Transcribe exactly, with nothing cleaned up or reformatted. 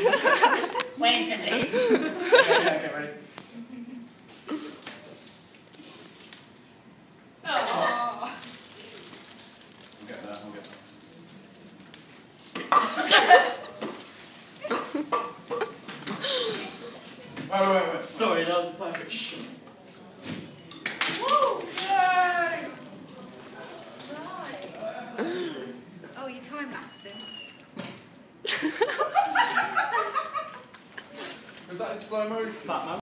Where's the pin? Okay, okay, ready? Oh. We'll get there, we'll get there. Wait, wait, wait, wait. Sorry, that was a perfect shot. Woo! Yay! Right. Oh, you're time lapsing. Was that in slow motion? Batman.